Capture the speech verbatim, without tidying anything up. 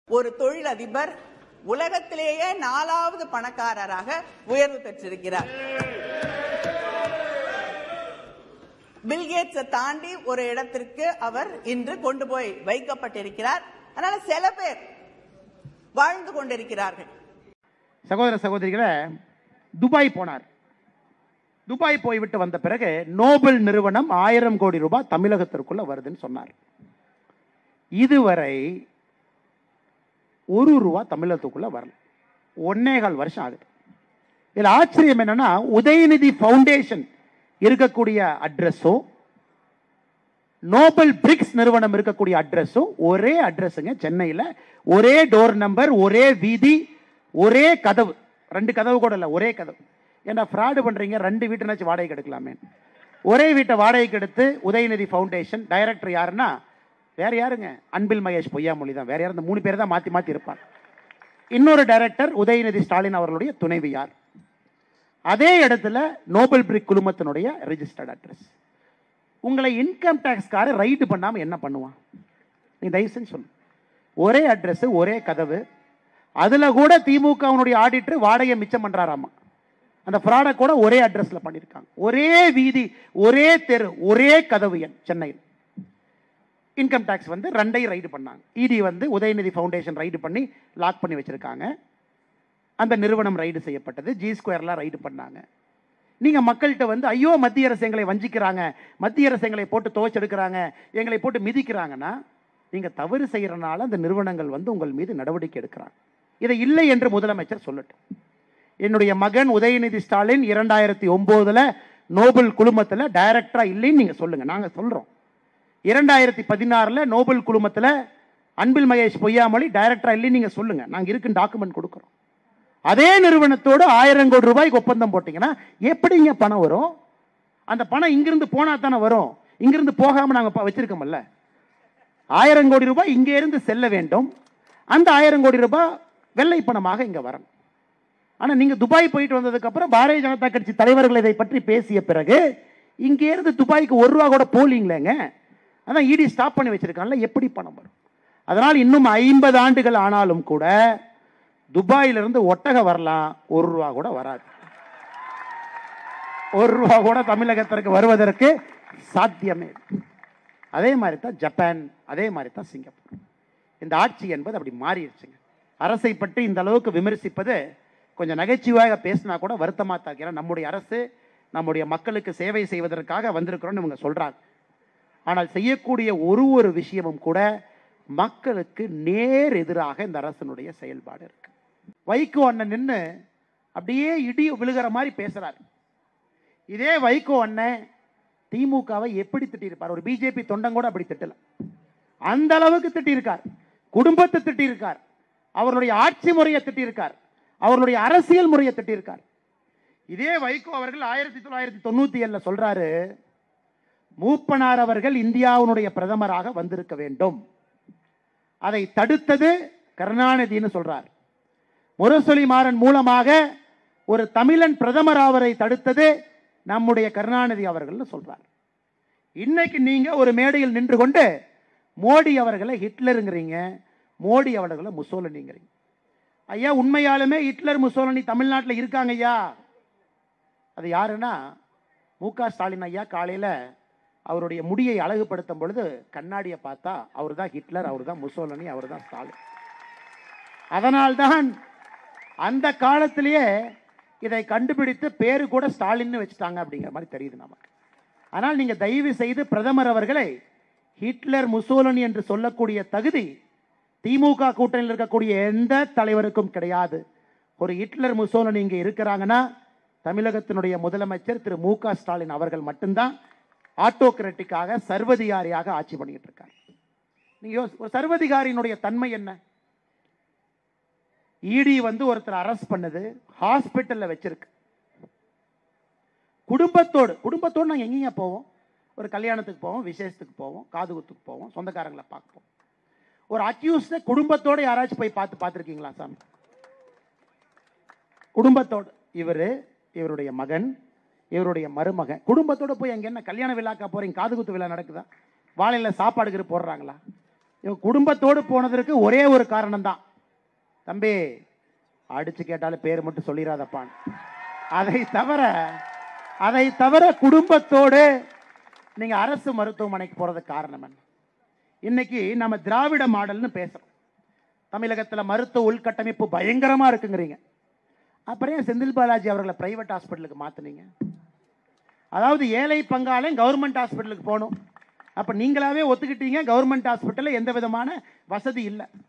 ஒரு தொழிலதிபர் உலகத்திலேயே நாலாவது பணக்காரராக உயர்வு பெற்றிருக்கிறார். பில்கேட்ஸை தாண்டி ஒரு இடத்திற்கு அவர் இன்று கொண்டு போய் வைக்கப்பட்டிருக்கிறார். அதனால சில பேர் வாழ்ந்து கொண்டிருக்கிறார்கள். சகோதர சகோதரிகளை, துபாய் போனார். துபாய் போய்விட்டு வந்த பிறகு நோபல் நிறுவனம் ஆயிரம் கோடி ரூபாய் தமிழகத்திற்குள்ள வருதுன்னு சொன்னார். இதுவரை ஒரு ரூபா தமிழகத்துக்குள்ள வரல. ஒன்னேகால் வருஷம் ஆகுது. இதில் ஆச்சரியம் என்னன்னா, உதயநிதி ஃபவுண்டேஷன் இருக்கக்கூடிய அட்ரஸும் நோபல் பிரிக்ஸ் நிறுவனம் இருக்கக்கூடிய அட்ரஸும் ஒரே அட்ரஸுங்க. சென்னையில் ஒரே டோர் நம்பர், ஒரே வீதி, ஒரே கதவு. ரெண்டு கதவு கூட இல்லை, ஒரே கதவு. ஏன்னா ஃப்ராடு பண்றீங்க, ரெண்டு வீட்டுனாச்சும் வாடகைக்கு எடுக்கலாமே. ஒரே வீட்டை வாடகைக்கு எடுத்து உதயநிதி ஃபவுண்டேஷன் டைரக்டர் யாருன்னா வேற யாருங்க, அன்பில் மகேஷ் பொய்யாமொழி தான். வேற யாரும், இந்த மூணு பேர் தான் மாற்றி மாற்றி இருப்பாங்க. இன்னொரு டைரக்டர் உதயநிதி ஸ்டாலின் அவர்களுடைய துணைவியார். அதே இடத்துல நோபல் பிரிக் குழுமத்தினுடைய ரெஜிஸ்டர்ட் அட்ரஸ். உங்களை இன்கம் டேக்ஸ்கார ரைடு பண்ணாமல் என்ன பண்ணுவான்? நீ தயவு செஞ்சு சொல்லு. ஒரே அட்ரஸ், ஒரே கதவு. அதில் கூட திமுகவுடைய ஆடிட்டர் வாடகை மிச்சம் பண்ணுறாராமா. அந்த ஃப்ராடை கூட ஒரே அட்ரஸில் பண்ணியிருக்காங்க. ஒரே வீதி, ஒரே தெரு, ஒரே கதவு எண் சென்னையில். இன்கம் டேக்ஸ் வந்து ரெண்டையும் ரைடு பண்ணாங்க. இடி வந்து உதயநிதி ஃபவுண்டேஷன் ரைடு பண்ணி லாக் பண்ணி வச்சிருக்காங்க. அந்த நிறுவனம் ரைடு செய்யப்பட்டது. ஜி ஸ்கொயர்லாம் ரைடு பண்ணாங்க. நீங்கள் மக்கள்கிட்ட வந்து ஐயோ மத்திய அரசு எங்களை வஞ்சிக்கிறாங்க, மத்திய அரசு எங்களை போட்டு துவைச்செடுக்கிறாங்க, எங்களை போட்டு மிதிக்கிறாங்கன்னா, நீங்கள் தவறு செய்கிறனால அந்த நிறுவனங்கள் வந்து உங்கள் மீது நடவடிக்கை எடுக்கிறாங்க. இதை இல்லை என்று முதலமைச்சர் சொல்லட்டும். என்னுடைய மகன் உதயநிதி ஸ்டாலின் இரண்டாயிரத்தி ஒன்பதுல நோபல் குழுமத்தில் டைரக்டரா இல்லைன்னு நீங்கள் சொல்லுங்க, நாங்கள் சொல்றோம். இரண்டாயிரத்தி பதினாறுல நோபல் குழுமத்தில் அன்பில் மகேஷ் பொய்யாமொழி டைரக்டரா இல்லைன்னு நீங்க சொல்லுங்க, நாங்கள் இருக்குன்னு டாக்குமெண்ட் கொடுக்குறோம். அதே நிறுவனத்தோடு ஆயிரம் கோடி ரூபாய்க்கு ஒப்பந்தம் போட்டீங்கன்னா எப்படிங்க பணம் வரும்? அந்த பணம் இங்கிருந்து போனா தானே வரும். இங்கிருந்து போகாம நாங்கள் வச்சிருக்கோம்ல. ஆயிரம் கோடி ரூபாய் இங்கே இருந்து செல்ல வேண்டும். அந்த ஆயிரம் கோடி ரூபாய் வெள்ளை பணமாக இங்க வரணும். ஆனா நீங்க துபாய் போயிட்டு வந்ததுக்கு அப்புறம் பாரதிய ஜனதா கட்சி தலைவர்கள் இதை பற்றி பேசிய பிறகு இங்கே இருந்து துபாய்க்கு ஒரு ரூபா கூட போலீங்களேங்க. அதான் இடி ஸ்டாப் பண்ணி வச்சிருக்காங்கல்ல, எப்படி பணம் வரும்? அதனால் இன்னும் ஐம்பது ஆண்டுகள் ஆனாலும் கூட துபாயிலிருந்து ஒட்டகம் வரலாம், ஒரு ரூபா கூட வராது. ஒரு ரூபா கூட தமிழகத்திற்கு வருவதற்கு சாத்தியமே. அதே மாதிரி தான் ஜப்பான், அதே மாதிரி தான் சிங்கப்பூர். இந்த ஆட்சி என்பது அப்படி மாறிடுச்சுங்க. அரசை பற்றி இந்த அளவுக்கு விமர்சிப்பது கொஞ்சம் நகைச்சுவையாக பேசினா கூட வருத்தமாக தாக்கிறேன். நம்முடைய அரசு நம்முடைய மக்களுக்கு சேவை செய்வதற்காக வந்திருக்கிறோம்னு இவங்க சொல்றாங்க. ஆனால் செய்யக்கூடிய ஒரு ஒரு விஷயமும் கூட மக்களுக்கு நேர் எதிராக இந்த அரசனுடைய செயல்பாடு இருக்கு. வைகோ அண்ணன் நின்று அப்படியே இடி விழுகிற மாதிரி பேசுறாரு. இதே வைகோ அண்ணன் திமுகவை எப்படி திட்டிருப்பார்? ஒரு பிஜேபி தொண்டன் கூட அப்படி திட்டல. அந்த அளவுக்கு திட்டிருக்கார். குடும்பத்தை திட்டிருக்கார், அவருடைய ஆட்சி முறையை திட்டிருக்கார், அவருடைய அரசியல் முறையை திட்டிருக்கார். இதே வைகோ அவர்கள் ஆயிரத்தி தொள்ளாயிரத்தி தொண்ணூத்தி ஏழுல சொல்றாரு, மூப்பனார் அவர்கள் இந்தியாவுடைய பிரதமராக வந்திருக்க வேண்டும், அதை தடுத்தது கருணாநிதினு சொல்றார். முரசொலி மாறன் மூலமாக ஒரு தமிழன் பிரதமர் அவரை தடுத்தது நம்முடைய கருணாநிதி அவர்கள் சொல்றார். இன்னைக்கு நீங்க ஒரு மேடையில் நின்று கொண்டு மோடி அவர்களை ஹிட்லருங்கிறீங்க, மோடி அவர்களை முசோலினிங்கிறீங்க. ஐயா, உண்மையாலுமே ஹிட்லர் முசோலினி தமிழ்நாட்டில் இருக்காங்க ஐயா. அது யாருன்னா மு க ஸ்டாலின் ஐயா. காலையில் அவருடைய முடியை அழகுபடுத்தும் பொழுது கண்ணாடியை பார்த்தா அவர் தான் ஹிட்லர், அவர் தான் முசோலினி, அவர் தான் ஸ்டாலின். அதனால்தான் அந்த காலத்திலேயே இதை கண்டுபிடித்து பேரு கூட ஸ்டாலின் வச்சுட்டாங்க அப்படிங்கிற மாதிரி தெரியுது நமக்கு. ஆனால் நீங்க தயவு செய்து பிரதமர் அவர்களை ஹிட்லர் முசோலினி என்று சொல்லக்கூடிய தகுதி திமுக கூட்டணியில் இருக்கக்கூடிய எந்த தலைவருக்கும் கிடையாது. ஒரு ஹிட்லர் முசோலினி இங்கே இருக்கிறாங்கன்னா தமிழகத்தினுடைய முதலமைச்சர் திரு மு க ஸ்டாலின் அவர்கள் மட்டும்தான் ஆட்டோகிராட்டிக்காக சர்வதிகாரியாக ஆட்சி பண்ணிட்டு இருக்கார். நீங்க ஒரு சர்வதிகாரியினுடைய தன்மை என்ன? இடி வந்து ஒருத்தர் அரெஸ்ட் பண்ணது, ஹாஸ்பிட்டல்ல வச்சிருக்கு. குடும்பத்தோடு குடும்பத்தோடு நாங்கள் எங்கேங்க போவோம்? ஒரு கல்யாணத்துக்கு போவோம், விசேஷத்துக்கு போவோம், காது குத்துக்கு போவோம், சொந்தக்காரங்களை பார்ப்போம். ஒரு அக்யூஸ்ட குடும்பத்தோடு யாராச்சும் போய் பார்த்து பார்த்துருக்கீங்களா சாமி? குடும்பத்தோடு இவரு, இவருடைய மகன், இவருடைய மருமகன் குடும்பத்தோடு போய் அங்கே என்ன கல்யாண விழாக்கா போறீங்க? காது குத்து விழா நடக்குதா? வாழையில சாப்பாடுக்கு போடுறாங்களா? இவன் குடும்பத்தோடு போனதற்கு ஒரே ஒரு காரணம் தான், தம்பி அடிச்சு கேட்டாலும் பேர் மட்டும் சொல்லிடாதப்பான். அதை தவிர அதை தவிர குடும்பத்தோடு நீங்க அரசு மருத்துவமனைக்கு போறது காரணம் என்ன? இன்னைக்கு நம்ம திராவிட மாடல்னு பேசுறோம். தமிழகத்தில் மருத்துவ உள்கட்டமைப்பு பயங்கரமா இருக்குங்கிறீங்க. அப்புறம் ஏன் செந்தில் பாலாஜி அவர்களை பிரைவேட் ஹாஸ்பிட்டலுக்கு மாத்தினீங்க? அதாவது ஏழை பங்காளன் கவர்மெண்ட் ஹாஸ்பிட்டலுக்கு போகணும். அப்ப நீங்களாவே ஒத்துக்கிட்டீங்க கவர்மெண்ட் ஹாஸ்பிட்டல்ல எந்த விதமான வசதி இல்லை.